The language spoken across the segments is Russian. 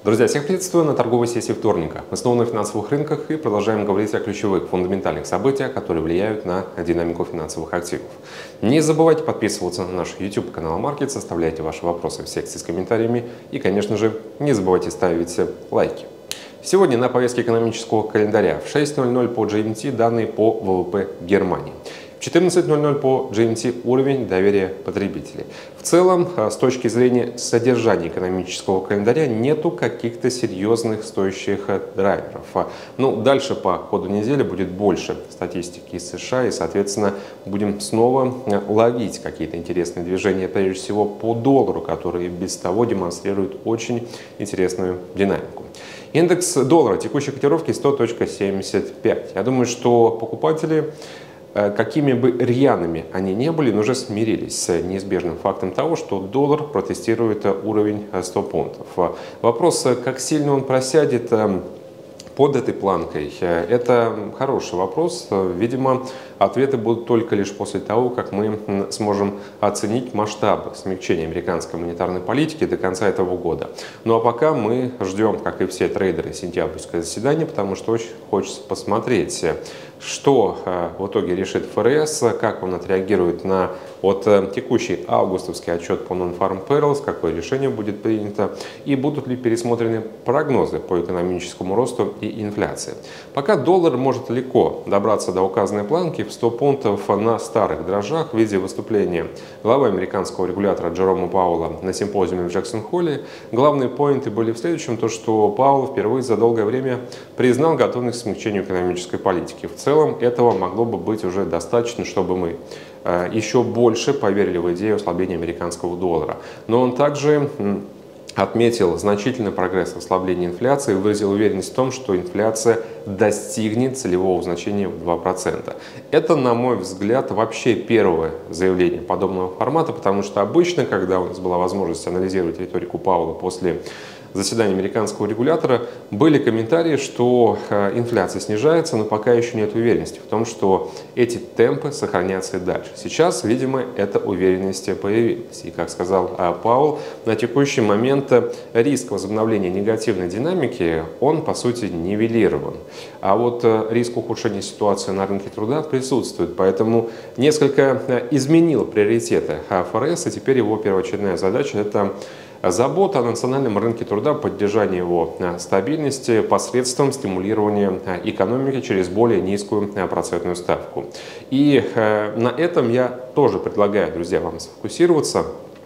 Друзья, всех приветствую на торговой сессии вторника. Мы снова на финансовых рынках и продолжаем говорить о ключевых фундаментальных событиях, которые влияют на динамику финансовых активов. Не забывайте подписываться на наш YouTube-канал Markets, оставляйте ваши вопросы в секции с комментариями и, конечно же, не забывайте ставить лайки. Сегодня на повестке экономического календаря в 6:00 по GMT данные по ВВП Германии. В 14:00 по GMT уровень доверия потребителей. В целом, с точки зрения содержания экономического календаря, нету каких-то серьезных стоящих драйверов. Дальше по ходу недели будет больше статистики из США, и, соответственно, будем снова ловить какие-то интересные движения, прежде всего по доллару, который без того демонстрирует очень интересную динамику. Индекс доллара текущей котировки 100.75. Я думаю, что покупатели, какими бы рьяными они не были, но уже смирились с неизбежным фактом того, что доллар протестирует уровень 100 пунктов. Вопрос, как сильно он просядет под этой планкой, это хороший вопрос. Видимо, ответы будут только лишь после того, как мы сможем оценить масштабы смягчения американской монетарной политики до конца этого года. Ну а пока мы ждем, как и все трейдеры, сентябрьское заседание, потому что очень хочется посмотреть, что в итоге решит ФРС, как он отреагирует на текущий августовский отчет по Non-Farm Payrolls, какое решение будет принято и будут ли пересмотрены прогнозы по экономическому росту и инфляции. Пока доллар может легко добраться до указанной планки в 100 пунктов на старых дрожжах в виде выступления главы американского регулятора Джерома Пауэлла на симпозиуме в Джексон-Холле. Главные поинты были в следующем: то, что Пауэлл впервые за долгое время признал готовность к смягчению экономической политики. В целом этого могло бы быть уже достаточно, чтобы мы еще больше поверили в идею ослабления американского доллара. Но он также отметил значительный прогресс в ослаблении инфляции и выразил уверенность в том, что инфляция достигнет целевого значения в 2%. Это, на мой взгляд, вообще первое заявление подобного формата, потому что обычно, когда у нас была возможность анализировать риторику Пауэлла после заседания американского регулятора, были комментарии, что инфляция снижается, но пока еще нет уверенности в том, что эти темпы сохранятся и дальше. Сейчас, видимо, эта уверенность появилась. И, как сказал Пауэлл, на текущий момент риск возобновления негативной динамики, он, по сути, нивелирован. А риск ухудшения ситуации на рынке труда присутствует. Поэтому несколько изменил приоритеты ФРС, и теперь его первоочередная задача – это забота о национальном рынке труда, поддержание его стабильности посредством стимулирования экономики через более низкую процентную ставку. И на этом я тоже предлагаю, друзья, вам сфокусироваться.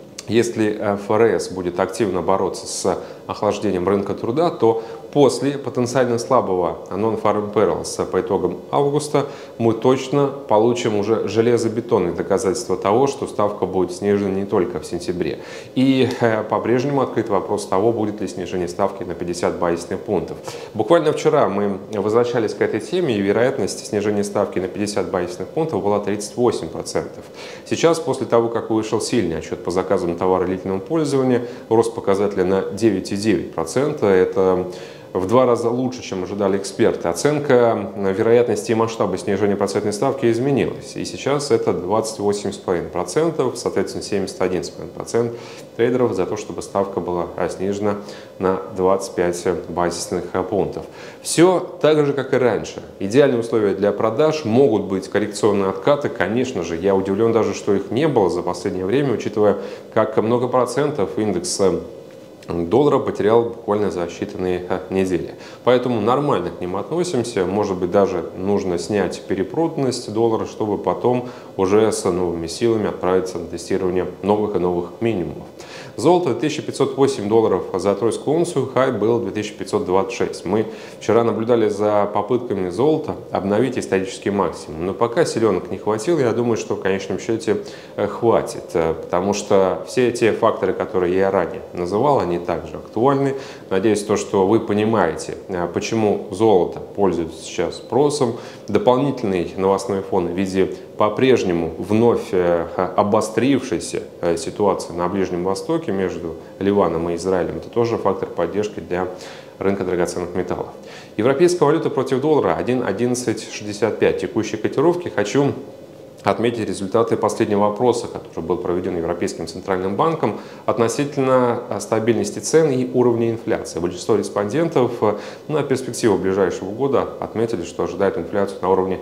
Если ФРС будет активно бороться с охлаждением рынка труда, то после потенциально слабого Non-Farm Payrolls по итогам августа мы точно получим уже железобетонные доказательства того, что ставка будет снижена не только в сентябре. И по-прежнему открыт вопрос того, будет ли снижение ставки на 50 базисных пунктов. Буквально вчера мы возвращались к этой теме, и вероятность снижения ставки на 50 базисных пунктов была 38%. Сейчас, после того, как вышел сильный отчет по заказам товара длительного пользования, рост показателя на 9,9%. Это в 2 раза лучше, чем ожидали эксперты. Оценка вероятности и масштаба снижения процентной ставки изменилась. И сейчас это 28,5%, соответственно 71,5% трейдеров за то, чтобы ставка была снижена на 25 базисных пунктов. Все так же, как и раньше. Идеальные условия для продаж, могут быть коррекционные откаты. Конечно же, я удивлен даже, что их не было за последнее время, учитывая, как много процентов индекс доллара потерял буквально за считанные недели. Поэтому нормально к ним относимся. Может быть, даже нужно снять перепроданность доллара, чтобы потом уже с новыми силами отправиться на тестирование новых и новых минимумов. Золото $2508 за тройскую унцию, хай был 2526. Мы вчера наблюдали за попытками золота обновить исторический максимум, но пока силенок не хватило. Я думаю, что в конечном счете хватит, потому что все те факторы, которые я ранее называл, они также актуальны. Надеюсь, что вы понимаете, почему золото пользуется сейчас спросом. Дополнительный новостной фон в виде по-прежнему вновь обострившейся ситуации на Ближнем Востоке между Ливаном и Израилем — это тоже фактор поддержки для рынка драгоценных металлов. Европейская валюта против доллара 1.1165 текущей котировки. Хочу отметить результаты последнего опроса, который был проведен Европейским центральным банком относительно стабильности цен и уровня инфляции. Большинство респондентов на перспективу ближайшего года отметили, что ожидают инфляцию на уровне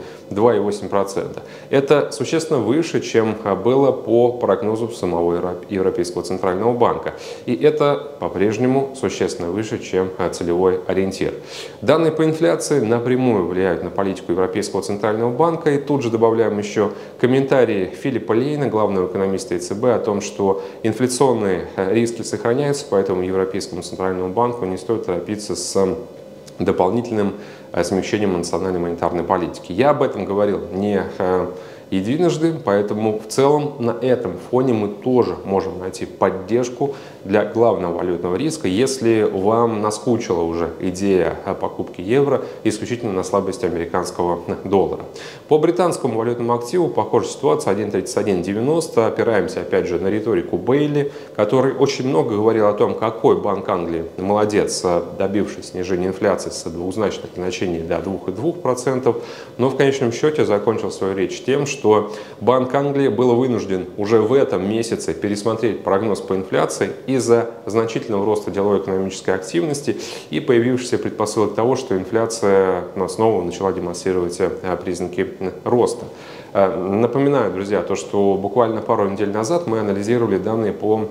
2,8%. Это существенно выше, чем было по прогнозу самого Европейского центрального банка. И это по-прежнему существенно выше, чем целевой ориентир. Данные по инфляции напрямую влияют на политику Европейского центрального банка. И тут же добавляем еще комментарии Филиппа Лейна, главного экономиста ЕЦБ, о том, что инфляционные риски сохраняются, поэтому Европейскому центральному банку не стоит торопиться с дополнительным смягчением национальной монетарной политики. Я об этом говорил не единожды, поэтому в целом на этом фоне мы тоже можем найти поддержку для главного валютного риска, если вам наскучила уже идея о покупке евро исключительно на слабости американского доллара. По британскому валютному активу похожая ситуация 1.3190. Опираемся опять же на риторику Бейли, который очень много говорил о том, какой Банк Англии молодец, добивший снижения инфляции с двузначных значений до 2,2%, но в конечном счете закончил свою речь тем, что Банк Англии был вынужден уже в этом месяце пересмотреть прогноз по инфляции из-за значительного роста деловой экономической активности и появившихся предпосылок того, что инфляция снова начала демонстрировать признаки роста. Напоминаю, друзья, то, что буквально пару недель назад мы анализировали данные по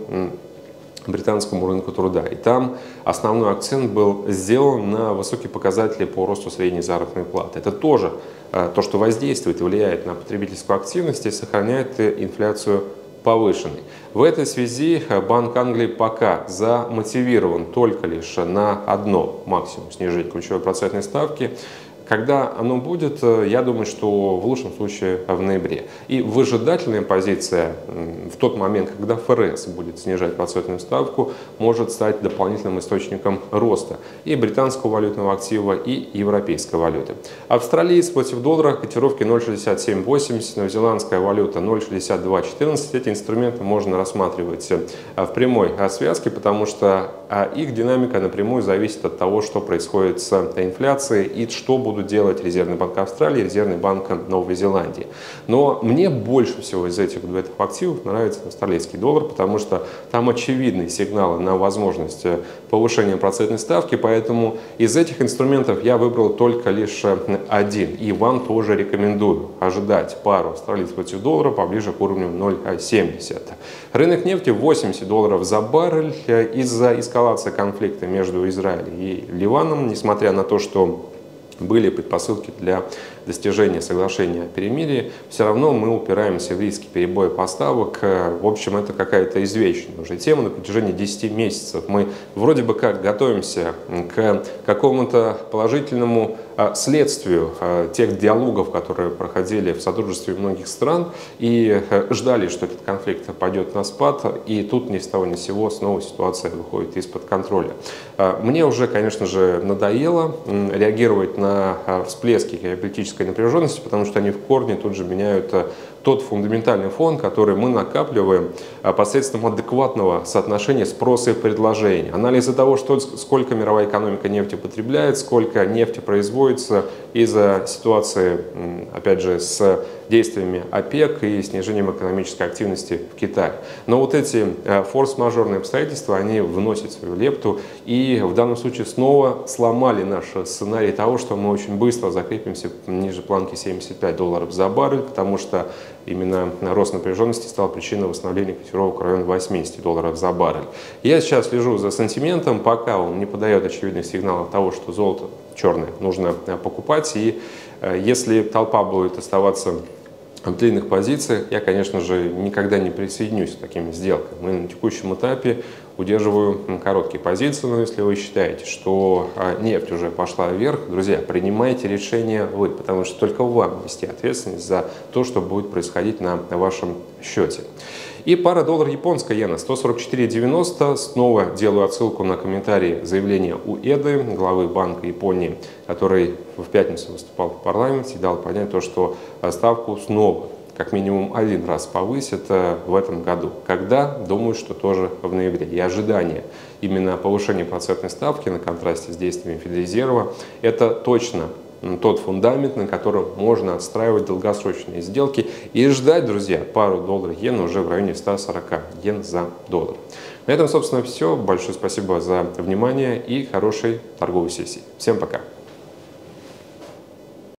британскому рынку труда. И там основной акцент был сделан на высокие показатели по росту средней заработной платы. Это тоже то, что воздействует и влияет на потребительскую активность и сохраняет инфляцию повышенной. В этой связи Банк Англии пока замотивирован только лишь на одно максимум снижение ключевой процентной ставки. Когда оно будет, я думаю, что в лучшем случае в ноябре. И выжидательная позиция в тот момент, когда ФРС будет снижать процентную ставку, может стать дополнительным источником роста и британского валютного актива, и европейской валюты. Австралиец против доллара, котировки 0,6780, новозеландская валюта 0,6214. Эти инструменты можно рассматривать в прямой связке, потому что их динамика напрямую зависит от того, что происходит с инфляцией и что будут делать Резервный банк Австралии и Резервный банк Новой Зеландии. Но мне больше всего из этих дуэтов активов нравится австралийский доллар, потому что там очевидные сигналы на возможность повышения процентной ставки, поэтому из этих инструментов я выбрал только лишь один. И вам тоже рекомендую ожидать пару австралийцев против доллара поближе к уровню 0,70. Рынок нефти 80 долларов за баррель. Из-за эскалации конфликта между Израилем и Ливаном, несмотря на то, что были предпосылки для достижения соглашения о перемирии, все равно мы упираемся в риски перебоя поставок. В общем, это какая-то извечная уже тема на протяжении 10 месяцев. Мы вроде бы как готовимся к какому-то положительному следствию тех диалогов, которые проходили в содружестве многих стран, и ждали, что этот конфликт пойдет на спад, и тут ни с того ни с сего снова ситуация выходит из-под контроля. Мне уже, конечно же, надоело реагировать на всплески геополитической напряженности, потому что они в корне тут же меняют тот фундаментальный фон, который мы накапливаем посредством адекватного соотношения спроса и предложения. Анализа того, сколько мировая экономика нефти потребляет, сколько нефти производится из-за ситуации, опять же, с действиями ОПЕК и снижением экономической активности в Китае. Но вот эти форс-мажорные обстоятельства, они вносят свою лепту и в данном случае снова сломали наш сценарий того, что мы очень быстро закрепимся ниже планки 75 долларов за баррель, потому что именно рост напряженности стал причиной восстановления котировок в районе 80 долларов за баррель. Я сейчас слежу за сантиментом, пока он не подает очевидных сигналов того, что золото черное нужно покупать. И если толпа будет оставаться в длинных позициях, я, конечно же, никогда не присоединюсь к таким сделкам. Мы на текущем этапе удерживаю короткие позиции, но если вы считаете, что нефть уже пошла вверх, друзья, принимайте решение вы, потому что только вам нести ответственность за то, что будет происходить на вашем счете. И пара доллар-японская иена 144.90. Снова делаю отсылку на комментарии заявления Уэды, главы Банка Японии, который в пятницу выступал в парламенте и дал понять то, что ставку снова как минимум один раз повысит в этом году. Когда? Думаю, что тоже в ноябре. И ожидание именно повышения процентной ставки на контрасте с действиями Федрезерва, это точно тот фундамент, на котором можно отстраивать долгосрочные сделки и ждать, друзья, пару доллар-иен уже в районе 140 йен за доллар. На этом, собственно, все. Большое спасибо за внимание и хорошей торговой сессии. Всем пока!